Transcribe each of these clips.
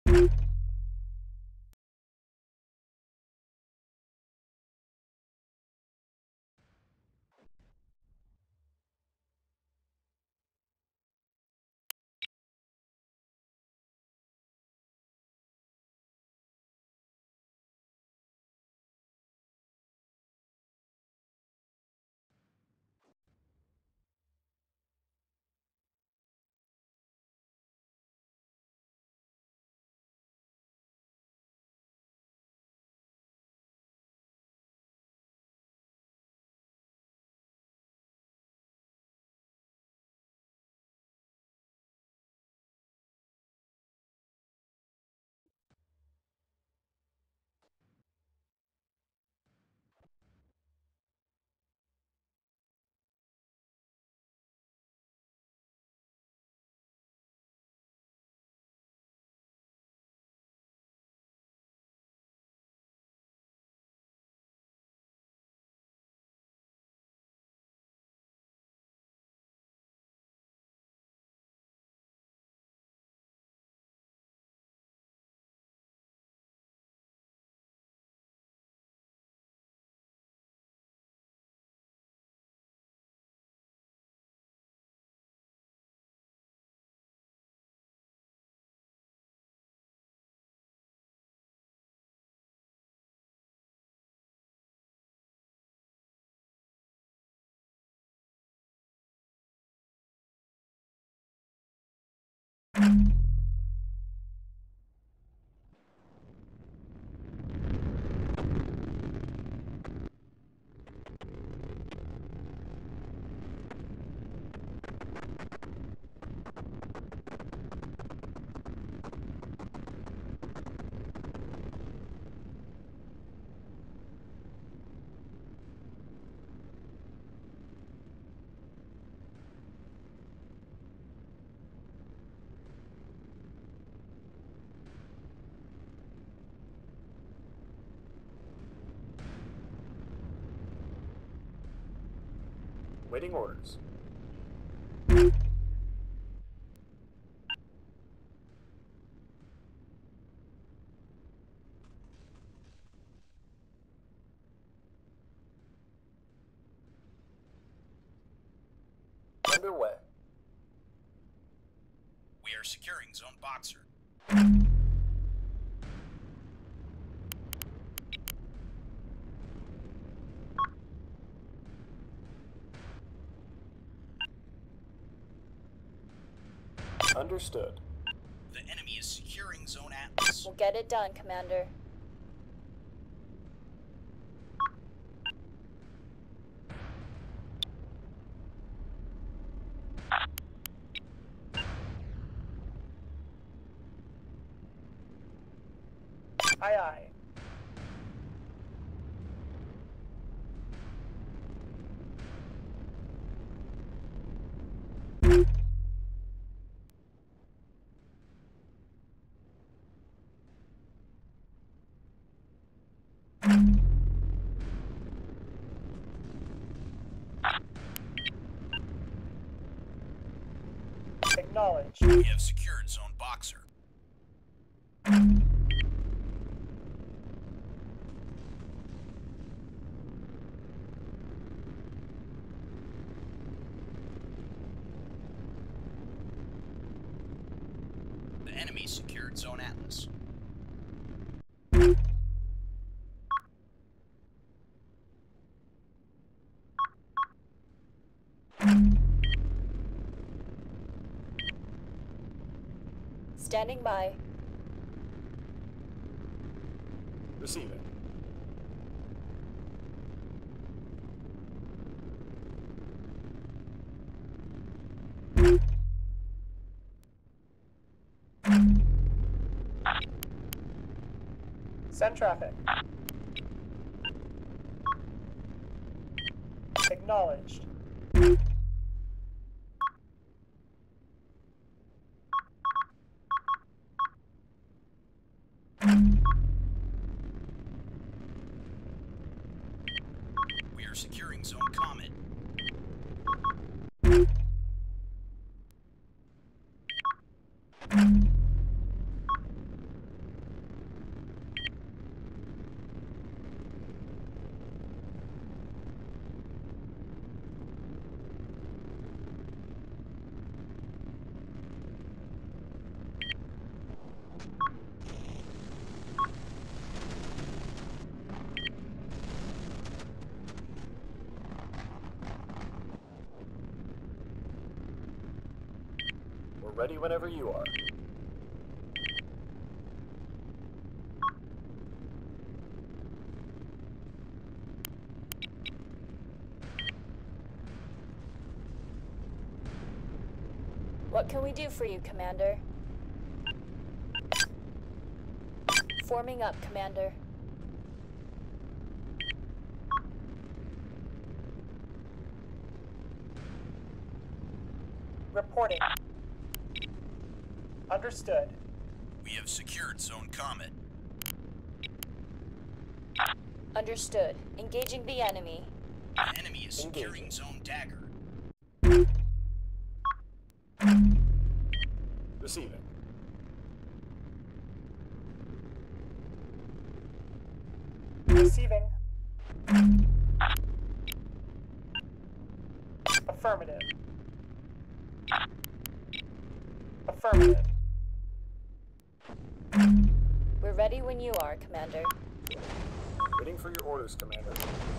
Waiting orders. Underway. We are securing Zone Boxer. Understood. The enemy is securing Zone Atlas. We'll get it done, Commander. Aye, aye. Acknowledged. We have secured Zone Boxer. The enemy secured Zone Atlas. Standing by. Receiving. Send traffic. Acknowledged. We are securing Zone Comet. Ready whenever you are. What can we do for you, Commander? Forming up, Commander. Reporting. Understood. We have secured Zone Comet. Understood. Engaging the enemy. The enemy is securing Engaging. Zone Dagger. Receiving. Receiving. Affirmative. Affirmative. We're ready when you are, Commander. Waiting for your orders, Commander.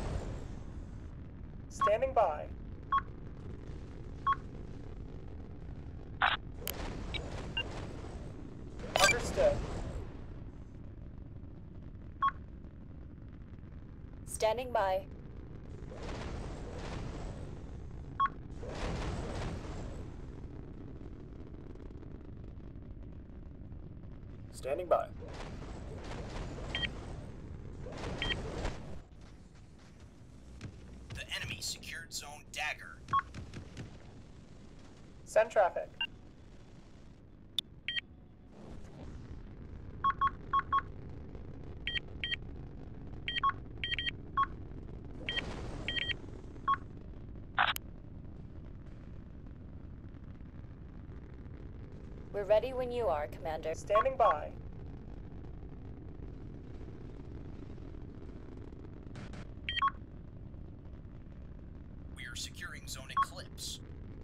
Standing by. Understood. Standing by. Standing by. The enemy secured Zone Dagger. Send traffic. We're ready when you are, Commander. Standing by. We are securing Zone Eclipse.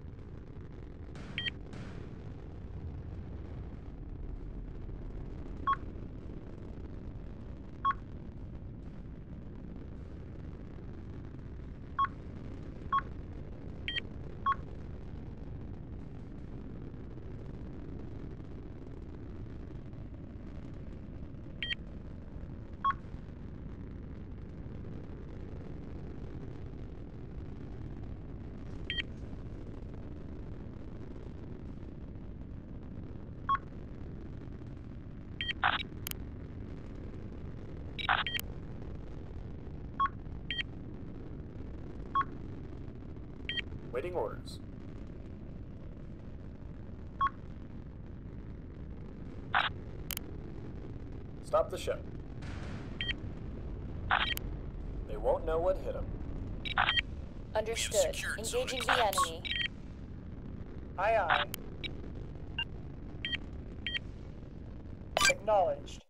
Waiting orders. Stop the ship. They won't know what hit them. Understood. secured Zone Engaging the Eclipse. enemy. Aye, aye. Acknowledged.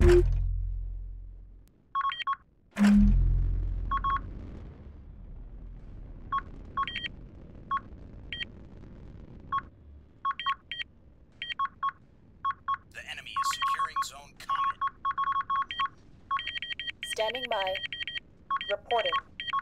The enemy is securing Zone Comet. Standing by. Reporting.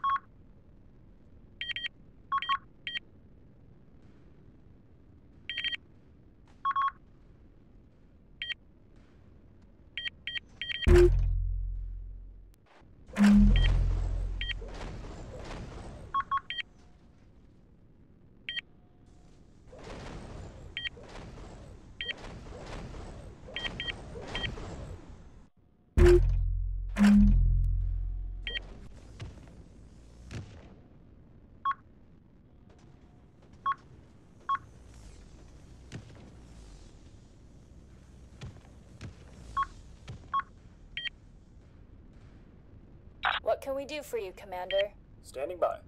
What can we do for you, Commander? Standing by.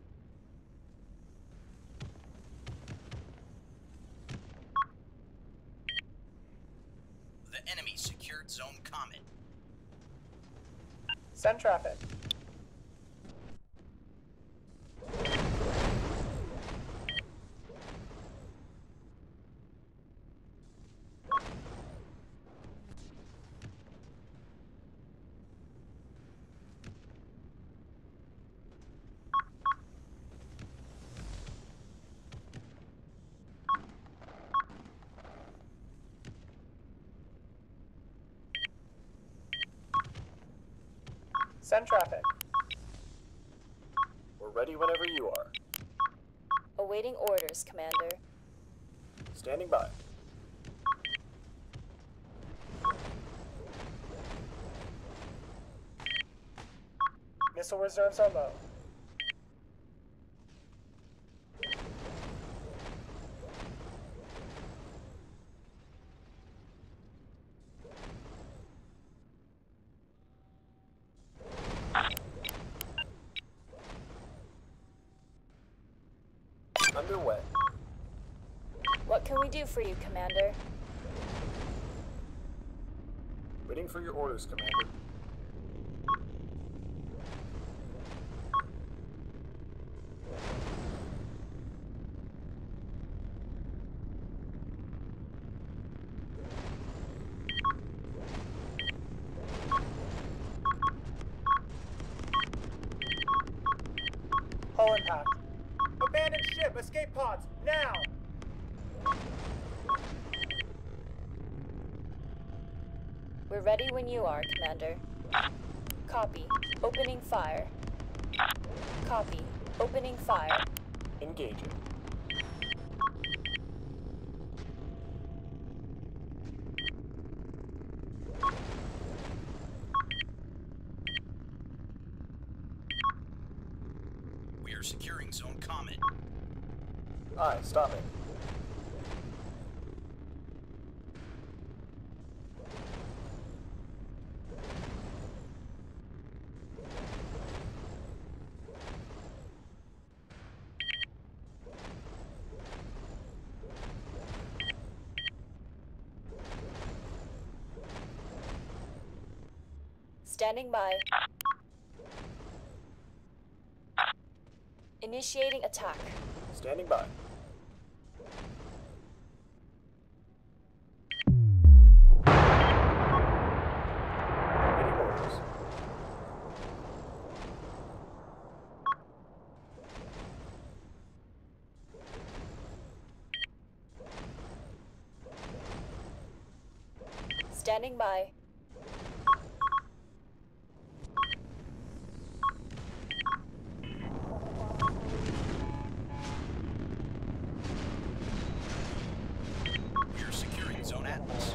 The enemy secured Zone Comet. Send traffic. Send traffic. We're ready whenever you are. Awaiting orders, Commander. Standing by. Missile reserves are low. Underway. What can we do for you, Commander? Waiting for your orders, Commander. Hull impact. Abandon ship! Escape pods! Now! We're ready when you are, Commander. Copy. Opening fire. Copy. Opening fire. Engaging. We are securing Zone Comet. Aye, stopping. Standing by. Initiating attack. Standing by. Waiting orders. Standing by. We are securing Zone Atlas.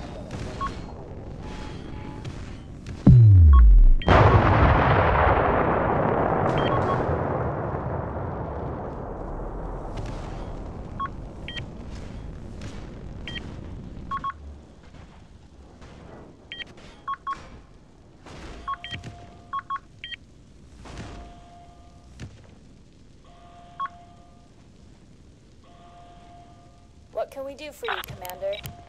What can we do for you, Commander?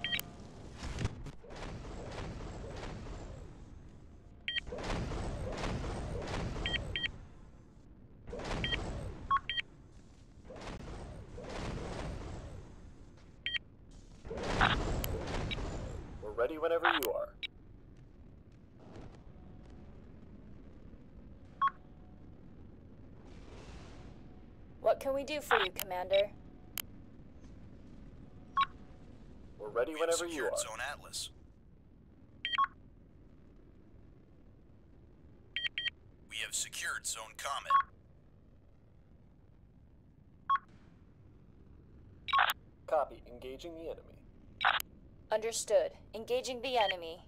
We're ready whenever you are. What can we do for you, Commander? We're ready We have whenever you secured are. Zone Atlas. We have secured Zone Comet. Copy. Engaging the enemy. Understood. Engaging the enemy.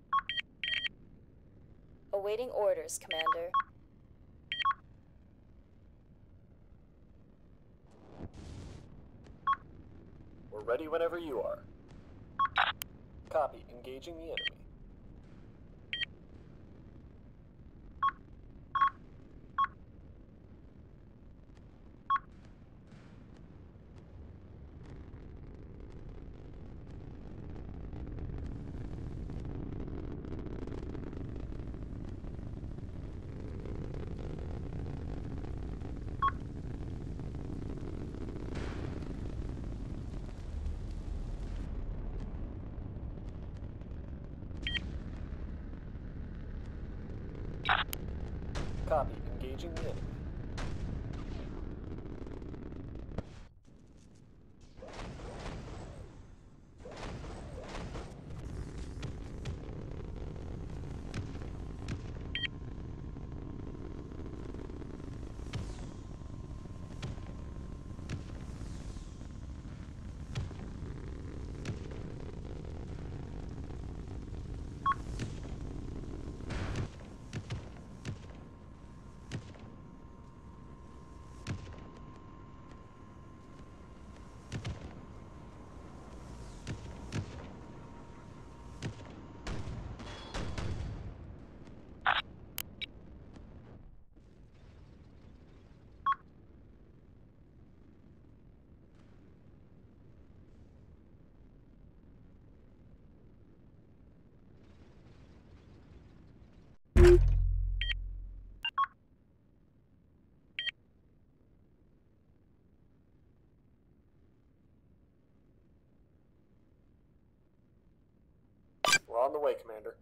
Awaiting orders, Commander. We're ready whenever you are. Copy. Engaging the enemy. Copy. Engaging the enemy. On the way, Commander.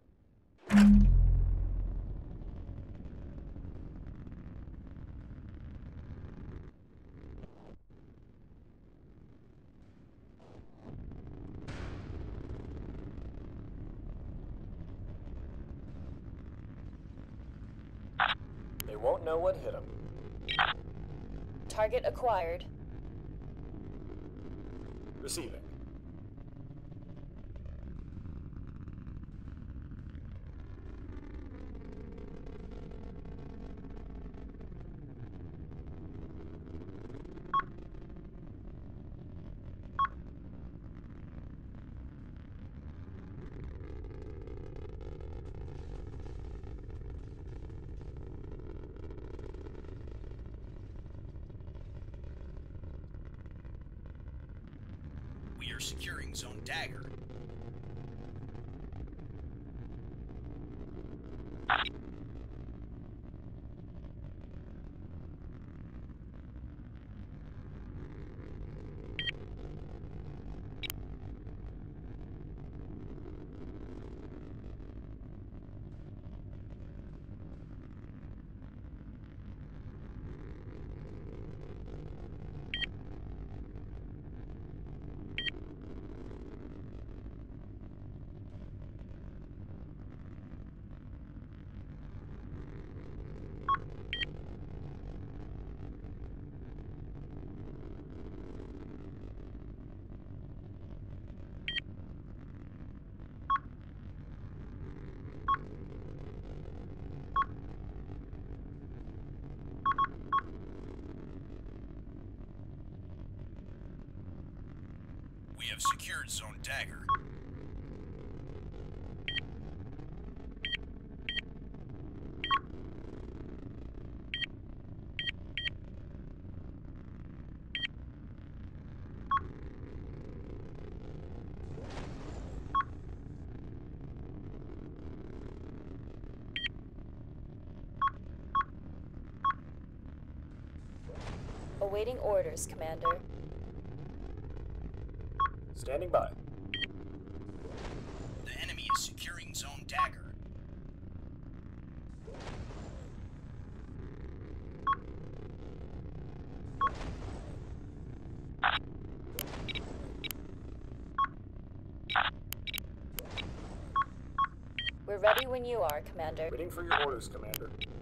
They won't know what hit them. Target acquired. Receiving. We are securing Zone Dagger. We have secured Zone Dagger. Awaiting orders, Commander. Standing by. The enemy is securing Zone Dagger. We're ready when you are, Commander. Waiting for your orders, Commander.